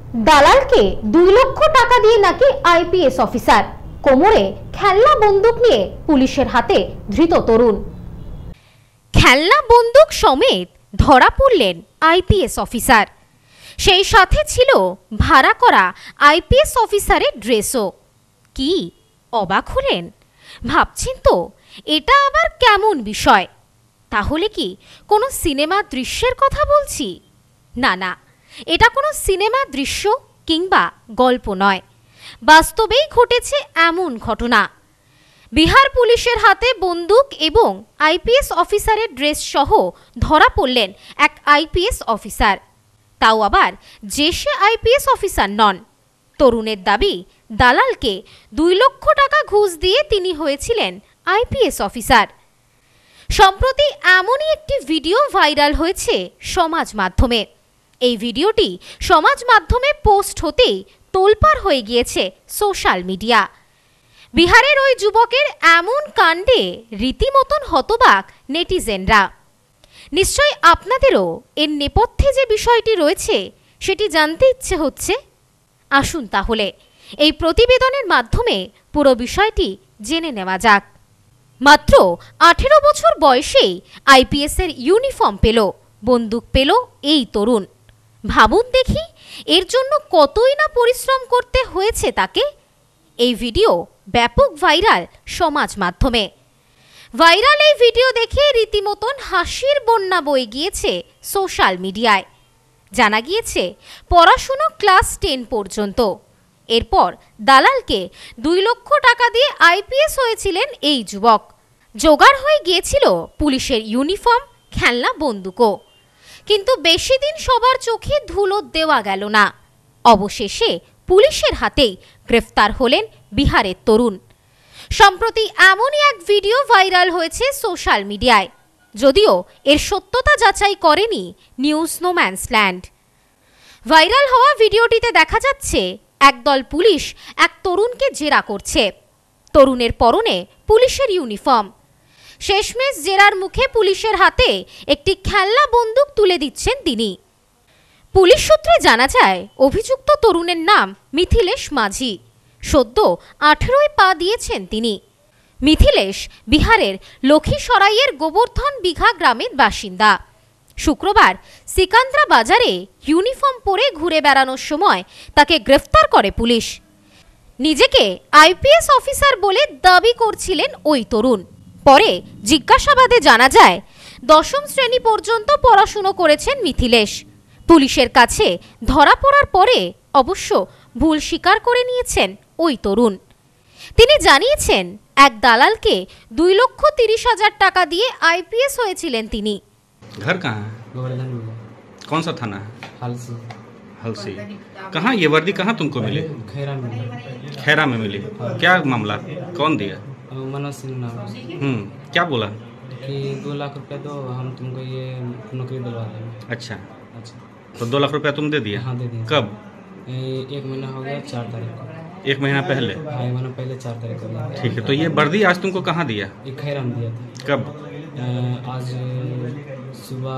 দালালকে 2 লক্ষ টাকা দিয়ে নাকি আইপিএস অফিসার, কোমরে খেলনা বন্দুক নিয়ে পুলিশের হাতে ধৃত তরুণ। খেলনা বন্দুক সমেত ধরা পড়লেন আইপিএস অফিসার, সেই সাথে ছিল ভাড়া করা আইপিএস অফিসারের ড্রেসও। কি অবাক হলেন? ভাবছেন তো এটা আবার কেমন বিষয়? তাহলে কি কোনো সিনেমা দৃশ্যের কথা বলছি? না না, এটা কোনো সিনেমা দৃশ্য কিংবা গল্প নয়, বাস্তবেই ঘটেছে এমন ঘটনা। বিহার পুলিশের হাতে বন্দুক এবং আইপিএস অফিসারের ড্রেস সহ ধরা পড়লেন এক আইপিএস অফিসার, তাও আবার যে সে আইপিএস অফিসার নন। তরুণের দাবি, দালালকে 2 লক্ষ টাকা ঘুষ দিয়ে তিনি হয়েছিলেন আইপিএস অফিসার। সম্প্রতি এমনই একটি ভিডিও ভাইরাল হয়েছে সমাজ মাধ্যমে। এই ভিডিওটি সমাজ মাধ্যমে পোস্ট হতেই তোলপাড় হয়ে গিয়েছে সোশ্যাল মিডিয়া। বিহারের ওই যুবকের এমন কাণ্ডে রীতিমতন হতবাক নেটিজেনরা। নিশ্চয়ই আপনাদেরও এর নেপথ্যে যে বিষয়টি রয়েছে সেটি জানতে ইচ্ছে হচ্ছে। আসুন তাহলে এই প্রতিবেদনের মাধ্যমে পুরো বিষয়টি জেনে নেওয়া যাক। মাত্র 18 বছর বয়সেই আইপিএস এর ইউনিফর্ম পেল, বন্দুক পেল এই তরুণ। ভাবুন দেখি এর জন্য কতই না পরিশ্রম করতে হয়েছে তাকে। এই ভিডিও ব্যাপক ভাইরাল সমাজ মাধ্যমে। ভাইরাল এই ভিডিও দেখে রীতিমতন হাসির বন্যা বয়ে গিয়েছে সোশ্যাল মিডিয়ায়। জানা গিয়েছে পড়াশুনো ক্লাস 10 পর্যন্ত। এরপর দালালকে 2 লক্ষ টাকা দিয়ে আইপিএস হয়েছিলেন এই যুবক। জোগাড় হয়ে গিয়েছিল পুলিশের ইউনিফর্ম, খেলনা বন্দুকও। কিন্তু বেশি দিন সবার চোখে ধুলো দেওয়া গেল না। অবশেষে পুলিশের হাতেই গ্রেফতার হলেন বিহারের তরুণ। সম্প্রতি এমনই এক ভিডিও ভাইরাল হয়েছে সোশ্যাল মিডিয়ায়, যদিও এর সত্যতা যাচাই করেনি নিউজ নোম্যান্সল্যান্ড। ভাইরাল হওয়া ভিডিওটিতে দেখা যাচ্ছে একদল পুলিশ এক তরুণকে জেরা করছে। তরুণের পরনে পুলিশের ইউনিফর্ম। শেষমেশ জেরার মুখে পুলিশের হাতে একটি খেলনা বন্দুক তুলে দিচ্ছেন তিনি। পুলিশ সূত্রে জানা যায় অভিযুক্ত তরুণের নাম মিথিলেশ মাঝি। সদ্য 18 পা দিয়েছেন তিনি। মিথিলেশ বিহারের লক্ষীসরাইয়ের গোবর্ধন বিঘা গ্রামের বাসিন্দা। শুক্রবার সিকান্দ্রা বাজারে ইউনিফর্ম পরে ঘুরে বেড়ানোর সময় তাকে গ্রেফতার করে পুলিশ। নিজেকে আইপিএস অফিসার বলে দাবি করছিলেন ওই তরুণ। পরে জিজ্ঞাসাবাদে জানা যায় 10ম শ্রেণী পর্যন্ত পড়াশুনো করেছেন মিথিলেশ। পুলিশের কাছে ধরা পড়ার পরে অবশ্য ভুল স্বীকার করে নিয়েছেন ওই তরুণ। তিনি জানিয়েছেন এক দালালকে 2,30,000 টাকা দিয়ে আইপিএস হয়েছিলেন তিনি। घर कहाँ है? गोवर्धन में। कौन सा थाना है? हलसी। हलसी। कहाँ ये वर्दी कहाँ तुमको मिली? खैरा में। खैरा में मिली। क्या मामला, कौन दिया? मनोज सिंह नाम है। क्या बोला? कि 2 लाख रुपए दो, हम तुमको ये नौकरी दिलवा देंगे। अच्छा, अच्छा। तो 2 लाख रुपया तुम दे दिए? हाँ, दे दिए। कब? 1 महीना हो गया, 4 तारीख को। 1 महीना पहले? हाँ, 1 महीना पहले 4 तारीख को दिया। ठीक है, तो ये वर्दी आज तुमको कहाँ दिया? ये खैरा में दिया था। कब? आज सुबह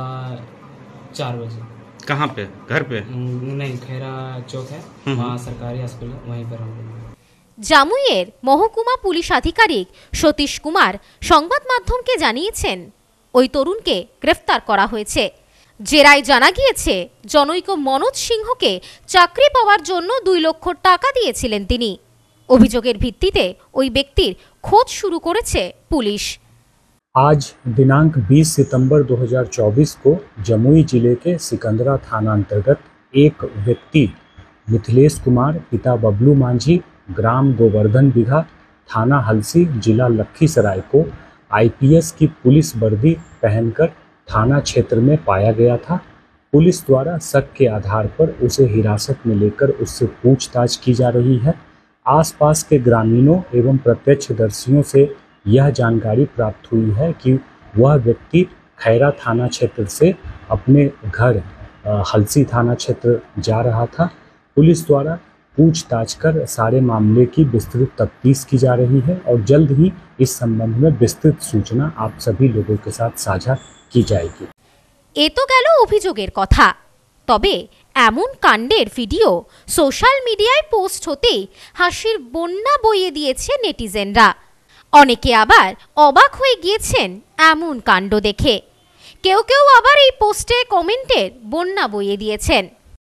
4 बजे। कहाँ पे? घर पे? नहीं, खैरा चौक है वहाँ, सरकारी हॉस्पिटल, वहीं पर हम। জামুইয়ের মহকুমা পুলিশ আধিকারিক সতীশ কুমার সংবাদ মাধ্যমকে জানিয়েছেন ওই তরুণকে গ্রেফতার করা হয়েছে। জেরায় জানা গিয়েছে জনৈক মনোজ সিংহকে চাকরি পাওয়ার জন্য 2 লক্ষ টাকা দিয়েছিলেন তিনি। অভিযোগের ভিত্তিতে ওই ব্যক্তির খোঁজ শুরু করেছে পুলিশ। आज दिनांक 20 सितंबर 2024 को जमुई जिले के सिकंदरा थाना अंतर्गत एक व्यक्ति मिथिलेश कुमार पिता बबलू मांझी ग्राम गोवर्धन बिघा थाना हलसी जिला लखीसराय को आईपीएस की पुलिस वर्दी पहनकर थाना क्षेत्र में पाया गया था। पुलिस द्वारा शक के आधार पर उसे हिरासत में लेकर उससे पूछताछ की जा रही है। आसपास के ग्रामीणों एवं प्रत्यक्षदर्शियों से यह जानकारी प्राप्त हुई है कि वह व्यक्ति खैरा थाना क्षेत्र से अपने घर हलसी थाना क्षेत्र जा रहा था। पुलिस द्वारा पूछताछ कर सारे मामले की विस्तृत तफ्तीश की जा रही है और जल्द ही इस संबंध में विस्तृत सूचना आप सभी लोगों के साथ साझा की जाएगी। এ তো গেল অভিযোগের কথা। তবে এমন কাণ্ডের ভিডিও সোশ্যাল মিডিয়ায় পোস্ট হতেই হাসির বন্যা বইয়ে দিয়েছে নেটিজেনরা। অনেকে আবার অবাক হয়ে গিয়েছেন এমন কাণ্ড দেখে। কেউ কেউ আবার এই পোস্টে কমেন্টের বন্যা বইয়ে দিয়েছেন।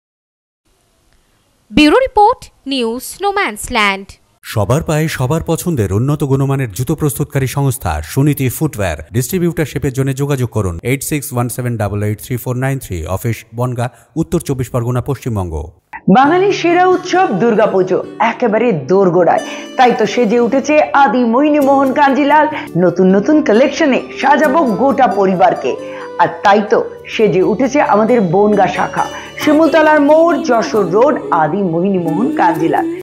ব্যুরো রিপোর্ট, নিউজ স্নোম্যান্সল্যান্ড। সবার পায়ে সবার পছন্দের উন্নত গুণমানের জুতো প্রস্তুতকারী সংস্থা সুনীতি ফুটওয়্যার। ডিস্ট্রিবিউটারশিপের জন্য যোগাযোগ করুন 8617883493, অফিস বনগাঁ, উত্তর 24 পরগনা, পশ্চিমবঙ্গ। বাঙালির সেরা উৎসব দুর্গাপুজো একেবারে দোরগোড়ায়, তাই তো সেজে উঠেছে আদি মোহিনী মোহন কাঞ্জিলাল। নতুন নতুন কালেকশনে সাজাবো গোটা পরিবারকে। আর তাই তো সেজে উঠেছে আমাদের বনগাঁ শাখা, শিমুলতলার মোড়, যশোর রোড, আদি মোহিনী মোহন কাঞ্জিলাল।